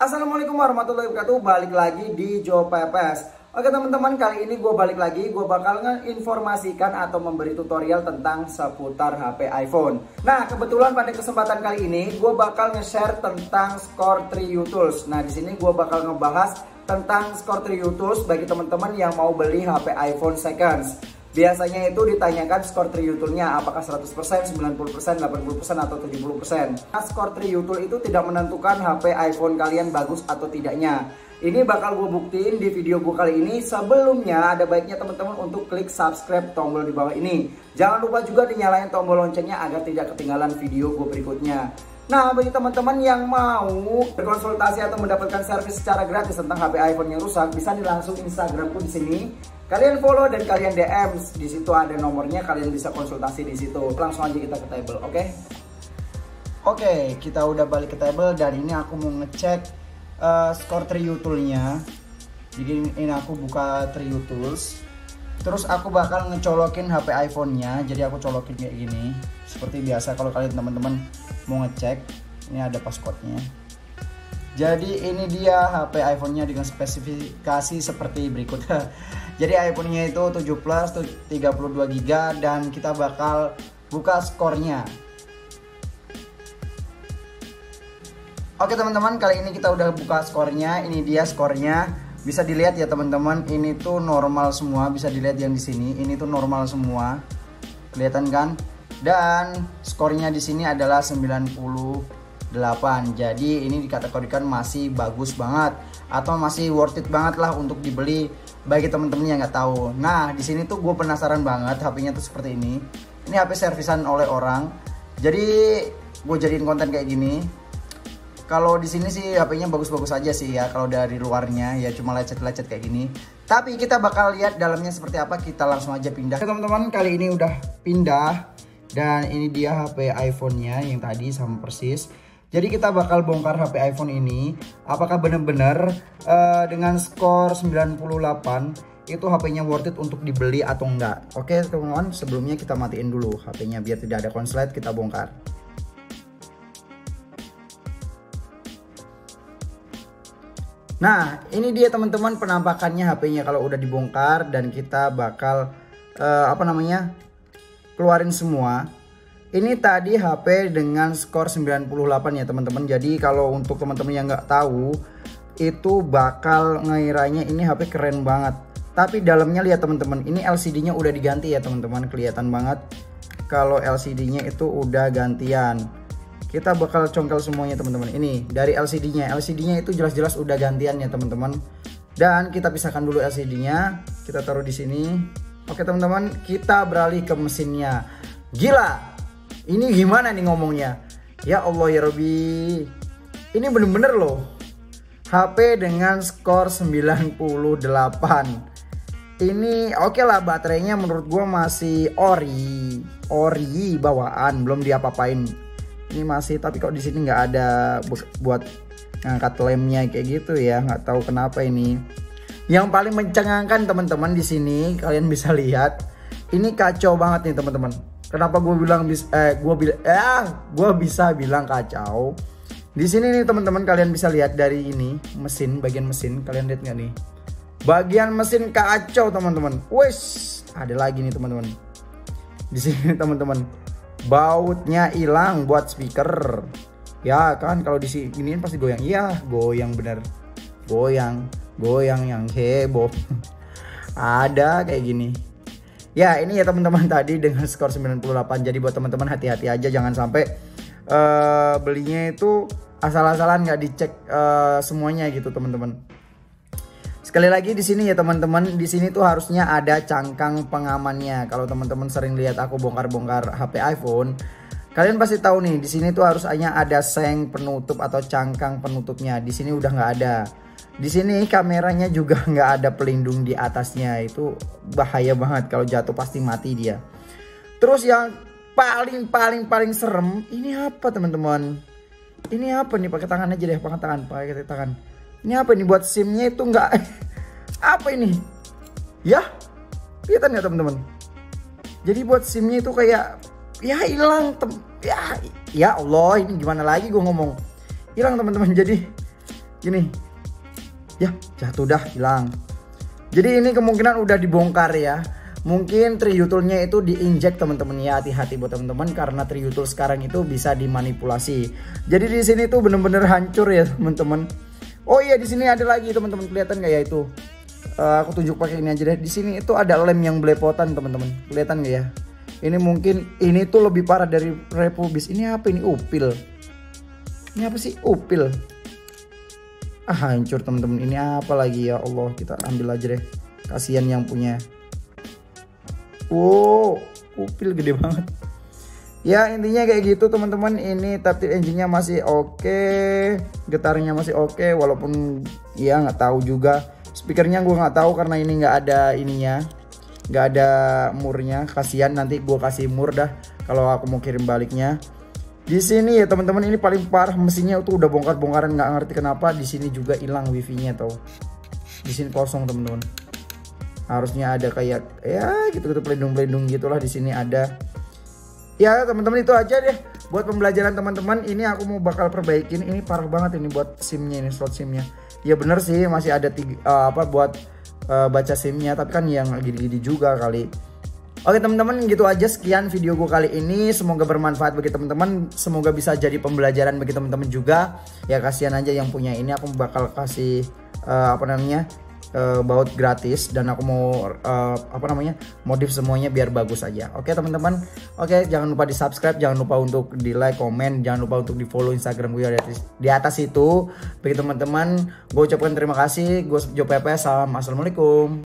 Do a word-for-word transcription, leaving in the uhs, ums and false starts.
Assalamualaikum warahmatullahi wabarakatuh. Balik lagi di Joe Pepes. Oke teman-teman, kali ini gue balik lagi. Gue bakal nginformasikan atau memberi tutorial tentang seputar H P iPhone. Nah, kebetulan pada kesempatan kali ini gue bakal nge-share tentang Score Trio Tools. Nah, di sini gue bakal ngebahas tentang Score Trio Tools bagi teman-teman yang mau beli H P iPhone seconds. Biasanya itu ditanyakan skor Trio Tool-nya apakah seratus persen, sembilan puluh persen, delapan puluh persen, atau tujuh puluh persen. Nah, skor Trio Tool itu tidak menentukan H P iPhone kalian bagus atau tidaknya. Ini bakal gue buktiin di video gue kali ini. Sebelumnya ada baiknya teman-teman untuk klik subscribe tombol di bawah ini. Jangan lupa juga dinyalain tombol loncengnya agar tidak ketinggalan video gue berikutnya. Nah, bagi teman-teman yang mau berkonsultasi atau mendapatkan servis secara gratis tentang H P iPhone yang rusak, bisa langsung Instagramku di sini. Kalian follow dan kalian D M, di situ ada nomornya, kalian bisa konsultasi di situ. Langsung aja kita ke table, oke? Okay? Oke, okay, kita udah balik ke table dan ini aku mau ngecek uh, Score Trio Tool-nya. Jadi ini aku buka Trio Tools. Terus aku bakal ngecolokin H P iPhone-nya. Jadi aku colokin kayak gini. Seperti biasa kalau kalian teman-teman mau ngecek. Ini ada passcode-nya. Jadi ini dia H P iPhone-nya dengan spesifikasi seperti berikut. Jadi iPhone-nya itu tujuh plus, tiga puluh dua giga byte, dan kita bakal buka skornya. Oke teman-teman, kali ini kita udah buka skornya. Ini dia skornya. Bisa dilihat ya teman-teman, ini tuh normal semua. Bisa dilihat yang di sini, ini tuh normal semua. Kelihatan kan? Dan skornya di sini adalah sembilan puluh delapan. Jadi ini dikategorikan masih bagus banget atau masih worth it banget lah untuk dibeli bagi temen-temen yang nggak tahu. Nah, di sini tuh gue penasaran banget, H P-nya tuh seperti ini. Ini H P servisan oleh orang. Jadi gue jadiin konten kayak gini. Kalau di sini sih H P-nya bagus-bagus aja sih ya. Kalau dari luarnya ya cuma lecet-lecet kayak gini. Tapi kita bakal lihat dalamnya seperti apa. Kita langsung aja pindah. Oke teman-teman, kali ini udah pindah. Dan ini dia H P iPhone-nya yang tadi sama persis. Jadi kita bakal bongkar H P iPhone ini. Apakah benar-benar uh, dengan skor sembilan puluh delapan itu H P-nya worth it untuk dibeli atau enggak. Oke teman-teman, sebelumnya kita matiin dulu H P-nya biar tidak ada konslet, kita bongkar. Nah, ini dia teman-teman penampakannya H P-nya kalau udah dibongkar, dan kita bakal uh, apa namanya? keluarin semua. Ini tadi H P dengan skor sembilan puluh delapan ya teman-teman. Jadi kalau untuk teman-teman yang nggak tahu, itu bakal ngiranya ini H P keren banget. Tapi dalamnya lihat teman-teman, ini L C D-nya udah diganti ya teman-teman. Kelihatan banget kalau L C D-nya itu udah gantian. Kita bakal congkel semuanya teman-teman. Ini dari L C D-nya. L C D-nya itu jelas-jelas udah gantian ya teman-teman. Dan kita pisahkan dulu L C D-nya. Kita taruh di sini. Oke teman-teman, kita beralih ke mesinnya. Gila! Ini gimana nih ngomongnya? Ya Allah ya Robby. Ini bener-bener loh. H P dengan skor sembilan puluh delapan. Ini oke okay lah, baterainya menurut gua masih ori. Ori bawaan, belum diapa-apain. Ini masih, tapi kok di sini nggak ada buat ngangkat lemnya kayak gitu ya. Nggak tahu kenapa ini. Yang paling mencengangkan teman-teman di sini, kalian bisa lihat. Ini kacau banget nih teman-teman. Kenapa gue bilang bis, eh gue bilang eh gue bisa bilang kacau. Di sini nih teman-teman, kalian bisa lihat dari ini mesin, bagian mesin, kalian lihat nggak nih? Bagian mesin kacau teman-teman. Wes, ada lagi nih teman-teman. Di sini teman-teman, bautnya hilang buat speaker. Ya kan, kalau di sini pasti goyang. Iya, goyang bener. Goyang, goyang yang heboh. Ada kayak gini. Ya ini ya teman-teman tadi dengan skor sembilan puluh delapan. Jadi buat teman-teman hati-hati aja, jangan sampai uh, belinya itu asal-asalan nggak dicek uh, semuanya gitu teman-teman. Sekali lagi di sini ya teman-teman, di sini tuh harusnya ada cangkang pengamannya. Kalau teman-teman sering lihat aku bongkar-bongkar H P iPhone, kalian pasti tahu nih di sini tuh harusnya ada seng penutup atau cangkang penutupnya. Di sini udah nggak ada. Di sini kameranya juga nggak ada pelindung di atasnya. Itu bahaya banget, kalau jatuh pasti mati dia. Terus yang paling paling paling serem, ini apa teman-teman? Ini apa nih? Pakai tangan aja deh, pakai tangan, pakai tangan. Ini apa nih? Buat SIM-nya itu nggak apa ini? Ya, lihat ya teman-teman. Jadi buat SIM-nya itu kayak ya hilang, ya ya Allah, ini gimana lagi gue ngomong, hilang teman-teman. Jadi Gini. Ya, jatuh dah, hilang. Jadi ini kemungkinan udah dibongkar ya. Mungkin triutulnya itu diinjek teman-teman ya, hati-hati buat teman-teman karena triutul sekarang itu bisa dimanipulasi. Jadi di sini tuh bener-bener hancur ya teman-teman. Oh iya, di sini ada lagi teman-teman, kelihatan nggak ya itu? Uh, aku tunjuk pakai ini aja deh. Di sini itu ada lem yang belepotan teman-teman, kelihatan nggak ya? Ini mungkin ini tuh lebih parah dari Repubis. Ini apa ini? Upil. Ini apa sih? Upil. Ah, hancur teman-teman. Ini apa lagi ya Allah? Kita ambil aja deh. Kasihan yang punya. Wow, upil gede banget. Ya intinya kayak gitu teman-teman. Ini taptip engine-nya masih oke, getarnya masih oke, walaupun ya nggak tahu juga. Speakernya gue nggak tahu karena ini nggak ada ininya, nggak ada murnya. Kasihan, nanti gue kasih mur dah kalau aku mau kirim baliknya. Di sini ya teman-teman, ini paling parah, mesinnya itu udah bongkar-bongkaran, nggak ngerti kenapa. Di sini juga hilang wifi-nya tau. Di sini kosong teman-teman. Harusnya ada kayak ya gitu-gitu pelindung-pelindung gitulah, di sini ada. Ya teman-teman, itu aja deh buat pembelajaran teman-teman. Ini aku mau bakal perbaikin. Ini parah banget ini buat SIM-nya, ini slot SIM-nya. Ya bener sih masih ada tiga, uh, apa buat uh, baca SIM-nya, tapi kan yang gini-gini juga kali. Oke teman-teman, gitu aja sekian video gue kali ini. Semoga bermanfaat bagi teman-teman, semoga bisa jadi pembelajaran bagi teman-teman juga. Ya kasihan aja yang punya ini, aku bakal kasih uh, apa namanya uh, baut gratis, dan aku mau uh, apa namanya modif semuanya biar bagus aja. Oke teman-teman, oke jangan lupa di subscribe, jangan lupa untuk di like, komen, jangan lupa untuk di follow Instagram gue di atas, di atas itu. Bagi teman-teman, gue ucapkan terima kasih. Gue Jo Pepe, salam, assalamualaikum.